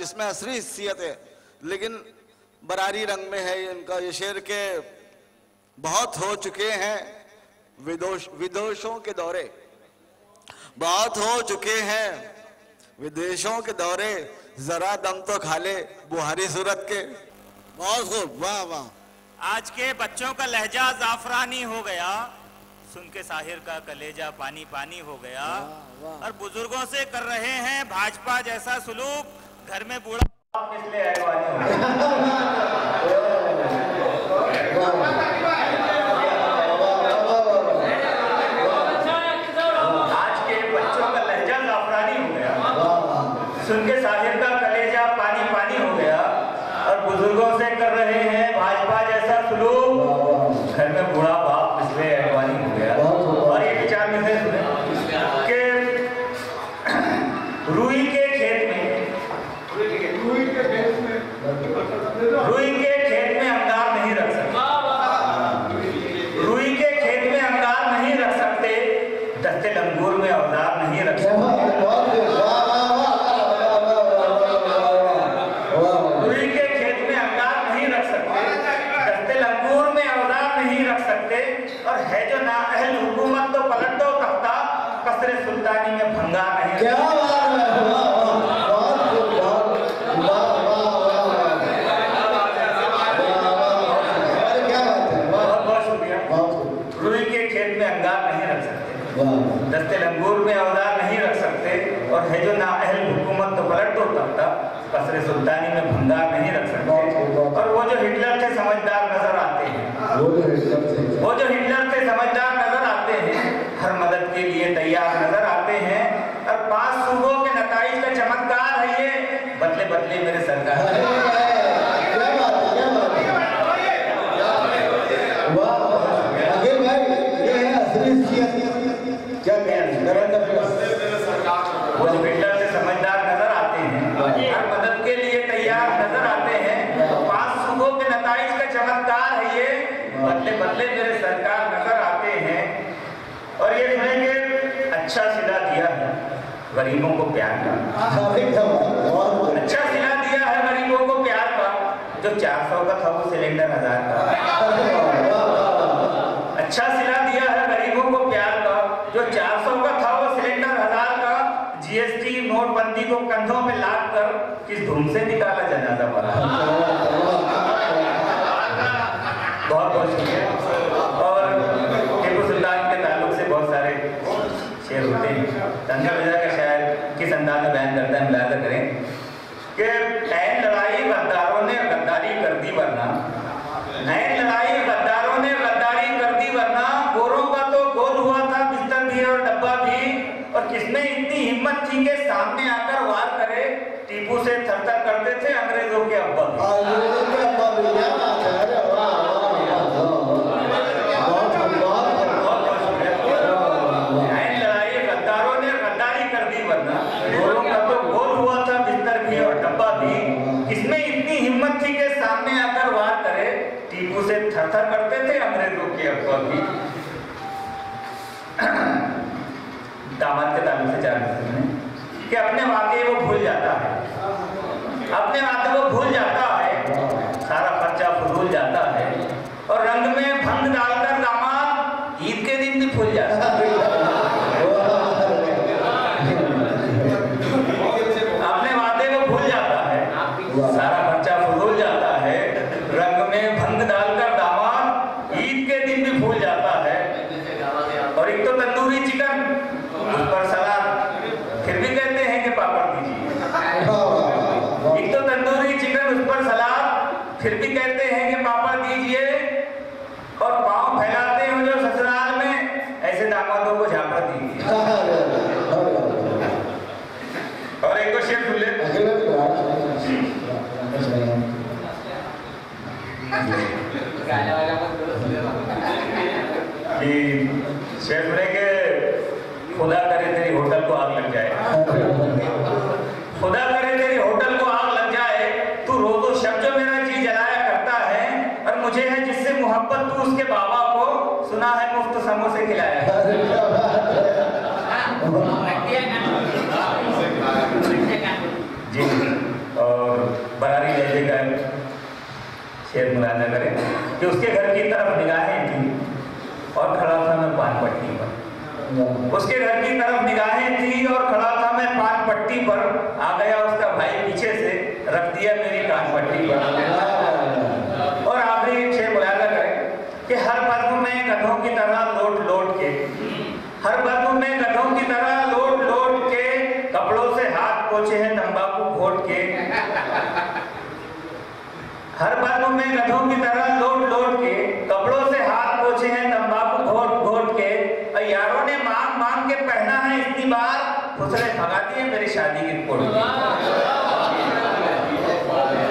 जिसमें असली हिस्सियत है, लेकिन बरारी रंग में है इनका ये शेर के बहुत हो चुके हैं विदेशों के दौरे, बहुत हो चुके हैं विदेशों के दौरे, जरा दम तो खा ले बुहारी सूरत के। बहुत खूब, वाह वाह। आज के बच्चों का लहजा जाफरानी हो गया, सुन के साहिर का कलेजा पानी पानी हो गया। और बुजुर्गों से कर रहे हैं भाजपा जैसा सुलूक, घर में बूढ़ा इसलिए आज के बच्चों का लहजा जाफरानी हो गया, सुन के साहिर का कलेजा पानी पानी हो गया। और बुजुर्गों से कर रहे हैं भाजपा जैसा सुलूक, घर में बूढ़ा बाप इसलिए अडवाणी हो गया। और ये विचार में से सुने कि रुई के खेत में अंगार नहीं रख सकते, रुई के खेत में अंगार नहीं रख सकते, दस्ते लंगूर में औजार नहीं रख सकते। रुई के खेत में अंगार नहीं रख सकते, दस्ते लंगूर में औजार नहीं रख सकते। और है जो नाअहल हुकूमत तो पलट दो तख्ता, कसरे सुल्तानी में भंगार नहीं रख सकते। दस्ते लंगूर में औजार नहीं रख सकते, और है जो नाअहल हुकूमत तो पलट दो तख्ता, कसरे सुल्तानी में भंगार नहीं रख सकते। और वो जो हिटलर से समझदार नजर आते हैं, वो जो हिटलर से समझदार नजर आते हैं, हर मदद के लिए तैयार नजर आते हैं। और 5 सूबों के नताइज का चमत्कार है ये, बदले बदले मेरे सरकार। वो जो हिटलर से समझदार नजर आते हैं, हर मदद के लिए तैयार नजर आते हैं। 5 सूबों के नताइज का चमत्कार है ये, बदले बदले मेरे सरकार नजर आते हैं। और ये सुनेंगे अच्छा सिला दिया है गरीबों को प्यार का, अच्छा सिला दिया है गरीबों को प्यार का, जो 400 का था वो सिलेंडर 1000 का। अच्छा सिला दिया है गरीबों को प्यार का, जो 400 का था वो सिलेंडर 1000 का। जीएसटी नोटबंदी को कंधों में लाद कर किस धूम से निकाला जनाजा पड़ा। बहुत बहुत शुक्रिया। और टीपू सुल्तान के ताल्लुक से बहुत सारे शेर होते हैं। तंजा मिर्जा का शायर किस अंदाज में बयान करता है, मुलाहिजा करें कि ऐन लड़ाई गद्दारों ने गद्दारी कर दी वरना, ऐन लड़ाई गद्दारों ने गद्दारी कर दी वरना, गोरों का तो गोल हुआ था बिस्तर भी और डब्बा भी। और किसमें इतनी हिम्मत थी कि सामने आकर वार करे, टीपू से थरथर करते थे अंग्रेजों के अब्बा भी। ऐन लड़ाई गद्दारों ने गद्दारी कर दी वरना, गोरों का तो गोल हुआ था बिस्तर भी और डब्बा भी। किसमें इतनी हिम्मत थी कि सामने आकर वार करे, टीपू से थरथर करते थे अंग्रेजों के अब्बा भी। दामाद के ताल्लुक से 4 कि अपने वादे वो भूल जाता है, अपने वादे वो भूल जाता है, सारा खर्चा फजूल जाता है। और रंग में भंग डालकर दामाद ईद के दिन भी भूल जाता है। अपने वादे को भूल जाता है, सारा खर्चा फजूल जाता है। रंग में भंग डालकर दामाद ईद के दिन भी भूल जाता है। और एक तो तंदूरी चिकन, उस पर सलाद, फिर भी कहते हैं कि पापड़ दीजिए। एक तो तंदूरी चिकन, उस पर सलाद, फिर भी कहते हैं कि पापड़ दीजिए। और पाँव फैलाते हो जो ससुराल में, ऐसे दामादों को झापड़ दीजिए। और एक तो शेर सुन ले, शेर सुने के खुदा करे तेरी होटल को आग लग जाए, खुदा करे तेरी होटल को आग लग जाए। तू रोज़ो शब जो मेरा जी जलाया करता है, और मुझे है जिससे मोहब्बत तू उसके बाबा को सुना है मुफ्त समोसे खिलाया। जी शेर मुलाजा करें कि उसके घर की तरफ निगाहें थी और खड़ा था मैं पान पट्टी पर। उसके घर की तरफ निगाहें थी और खड़ा था मैं पान पट्टी पर। आ गया उसका भाई पीछे से, रख दिया मेरी कान पट्टी पर। और आखिरी शेर मुलाजा करें कि हर बदम में गधों की तरह लोट लोट के, हर बदम में गधों की तरह लोट लोट के, कपड़ों से हाथ पोछे हैं तंबाकू घोट के। हर बदम में गधों की तरह लोट लोट के, कपड़ों से हाथ पोछे हैं तंबाकू घोट घोट के। और यारों ने मांग मांग के पहना है इतनी बार, फुसले भगा दिए मेरी शादी की कोट।